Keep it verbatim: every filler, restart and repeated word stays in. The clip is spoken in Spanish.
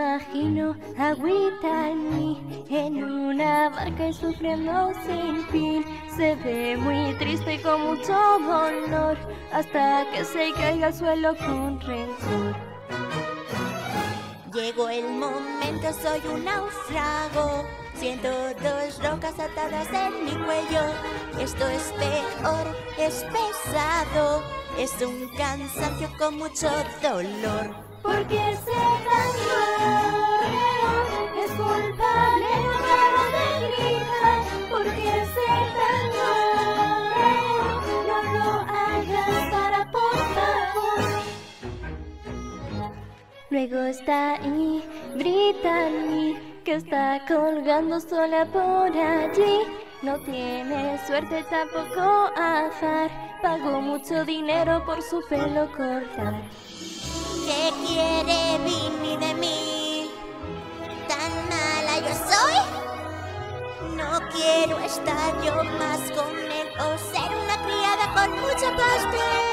imagino a Brittany en una barca y sufriendo sin fin. Se ve muy triste y con mucho dolor hasta que se caiga al suelo con rencor. Llegó el momento, soy un náufrago. Siento dos rocas atadas en mi cuello. Esto es peor, es pesado. Es un cansancio con mucho dolor. Porque ese cantor es culpable, no paro de gritar. Porque ese cantor no lo hagas, para, por favor. Luego está ahí Brittany, que está colgando sola por allí. No tiene suerte, tampoco afar. Pagó mucho dinero por su pelo cortar. ¿Qué quiere Vinny de mí? ¿Tan mala yo soy? No quiero estar yo más con él o ser una criada con mucha pasta.